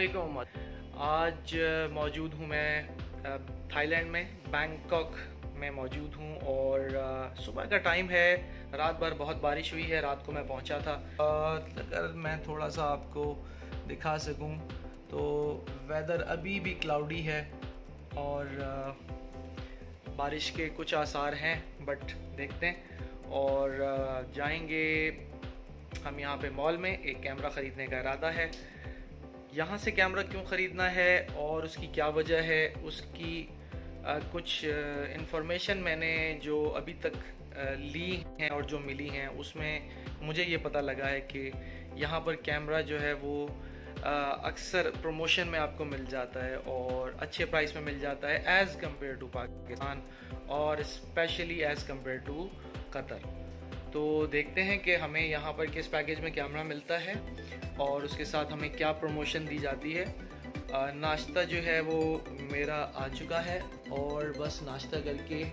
अस्सलामुअलैकुम। आज मौजूद हूँ मैं थाईलैंड में, बैंकॉक में मौजूद हूँ और सुबह का टाइम है। रात भर बहुत बारिश हुई है, रात को मैं पहुँचा था। अगर मैं थोड़ा सा आपको दिखा सकूँ तो वेदर अभी भी क्लाउडी है और बारिश के कुछ आसार हैं, बट देखते हैं। और जाएंगे हम यहाँ पे मॉल में, एक कैमरा ख़रीदने का इरादा है। यहाँ से कैमरा क्यों ख़रीदना है और उसकी क्या वजह है, उसकी कुछ इंफॉर्मेशन मैंने जो अभी तक ली हैं और जो मिली हैं, उसमें मुझे ये पता लगा है कि यहाँ पर कैमरा जो है वो अक्सर प्रमोशन में आपको मिल जाता है और अच्छे प्राइस में मिल जाता है एज़ कम्पेयर टू पाकिस्तान और especially as compare to Qatar. तो देखते हैं कि हमें यहाँ पर किस पैकेज में कैमरा मिलता है और उसके साथ हमें क्या प्रमोशन दी जाती है। नाश्ता जो है वो मेरा आ चुका है और बस नाश्ता करके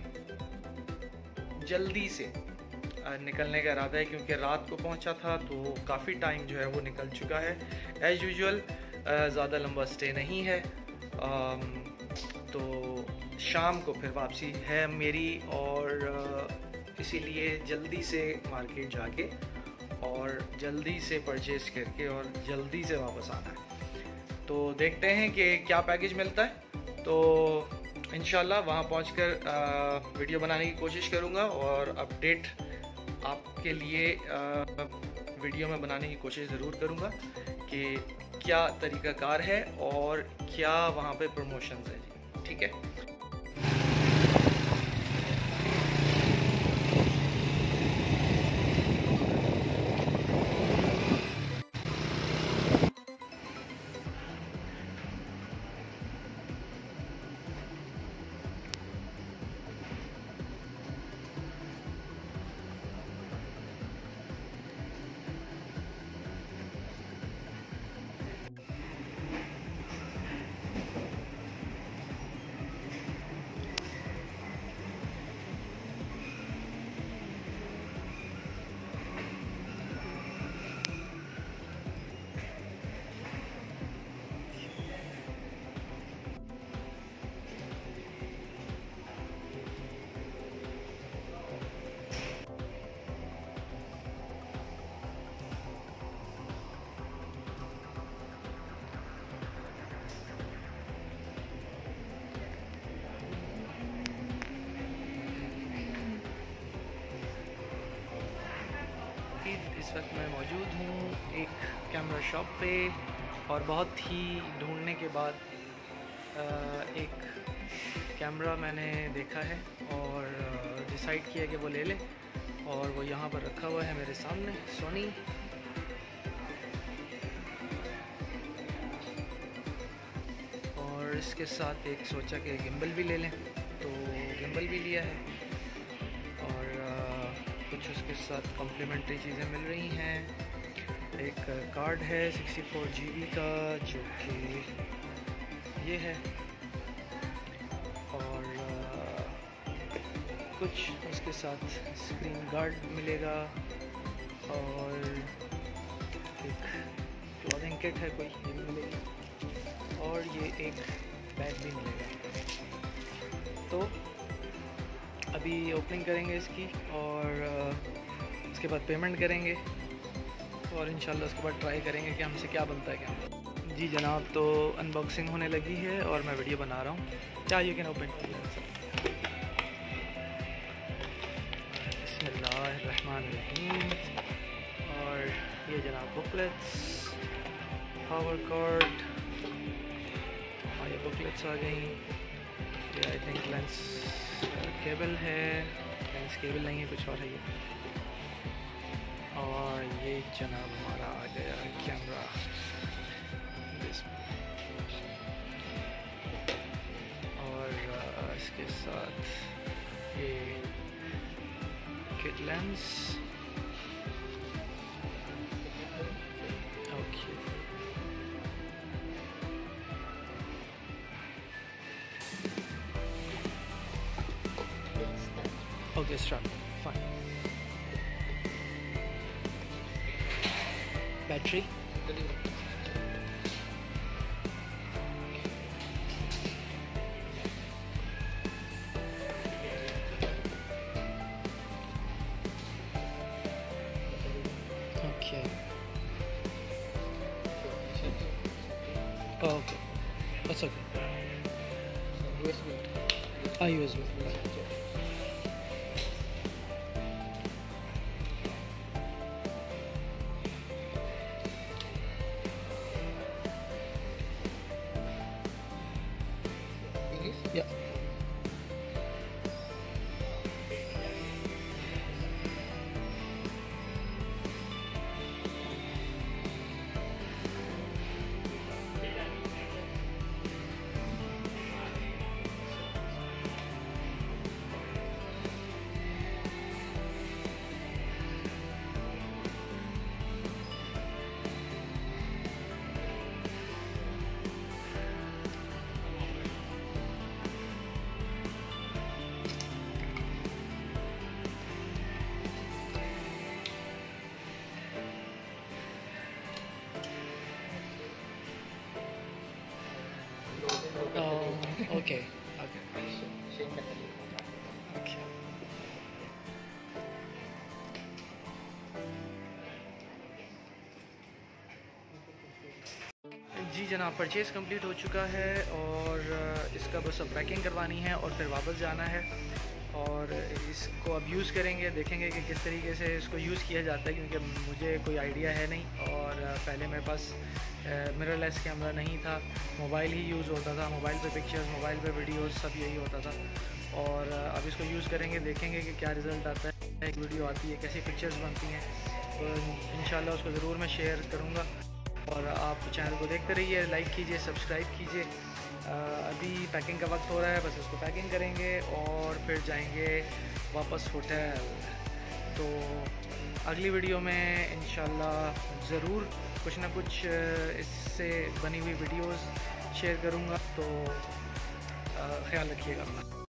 जल्दी से निकलने का इरादा है, क्योंकि रात को पहुंचा था तो काफ़ी टाइम जो है वो निकल चुका है। एज़ यूजुअल ज़्यादा लंबा स्टे नहीं है, तो शाम को फिर वापसी है मेरी और इसीलिए जल्दी से मार्केट जाके और जल्दी से परचेज़ करके और जल्दी से वापस आना है। तो देखते हैं कि क्या पैकेज मिलता है। तो इंशाल्लाह वहाँ पहुँचकर वीडियो बनाने की कोशिश करूँगा और अपडेट आपके लिए वीडियो में बनाने की कोशिश ज़रूर करूँगा कि क्या तरीक़ाकार है और क्या वहाँ पे प्रमोशंस है जी। ठीक है। इस वक्त मैं मौजूद हूँ एक कैमरा शॉप पे और बहुत ही ढूंढने के बाद एक कैमरा मैंने देखा है और डिसाइड किया कि वो ले लें, और वो यहाँ पर रखा हुआ है मेरे सामने, सोनी। और इसके साथ एक सोचा कि गिम्बल भी ले लें, तो गिम्बल भी लिया है और कुछ उसके साथ कॉम्प्लीमेंट्री चीज़ें मिल रही हैं। एक कार्ड है 64 GB का जो कि ये है, और कुछ उसके साथ स्क्रीन गार्ड मिलेगा और एक क्लॉथिंग किट है कोई, ये भी मिलेगी, और ये एक बैग भी मिलेगा। तो अभी ओपनिंग करेंगे इसकी और उसके बाद पेमेंट करेंगे और इंशाल्लाह उसके बाद ट्राई करेंगे कि हमसे क्या बनता है क्या। जी जनाब, तो अनबॉक्सिंग होने लगी है और मैं वीडियो बना रहा हूँ। क्या यू कैन ओपन। बिस्मिल्लाहिर्रहमानिर्रहीम। और ये जनाब बुकलेट्स, पावर कॉर्ड, और ये बुकलेट्स आ गई। ये आई थिंक लेंस केबल है, लेंस केबल नहीं है, कुछ और है ये। और ये जनाब हमारा आ गया कैमरा, और इसके साथ ये kit lens. Okay, okay, start. Fine. Battery. USB Yeah. Okay. जी जनाब, परचेज़ कंप्लीट हो चुका है और इसका बस अब पैकिंग करवानी है और फिर वापस जाना है और इसको अब यूज़ करेंगे, देखेंगे कि किस तरीके से इसको यूज़ किया जाता है, क्योंकि मुझे कोई आइडिया है नहीं और पहले मेरे पास मिररलेस कैमरा नहीं था, मोबाइल ही यूज़ होता था, मोबाइल पे पिक्चर्स, मोबाइल पे वीडियोस सब यही होता था। और अब इसको यूज़ करेंगे, देखेंगे कि क्या रिज़ल्ट आता है, एक वीडियो आती है, कैसी पिक्चर्स बनती हैं, तो इंशाल्लाह उसको ज़रूर मैं शेयर करूँगा। और आप चैनल को देखते रहिए, लाइक कीजिए, सब्सक्राइब कीजिए। अभी पैकिंग का वक्त हो रहा है, बस इसको पैकिंग करेंगे और फिर जाएंगे वापस होटल। तो अगली वीडियो में इंशाल्लाह ज़रूर कुछ ना कुछ इससे बनी हुई वीडियोस शेयर करूँगा, तो ख्याल रखिएगा अपना।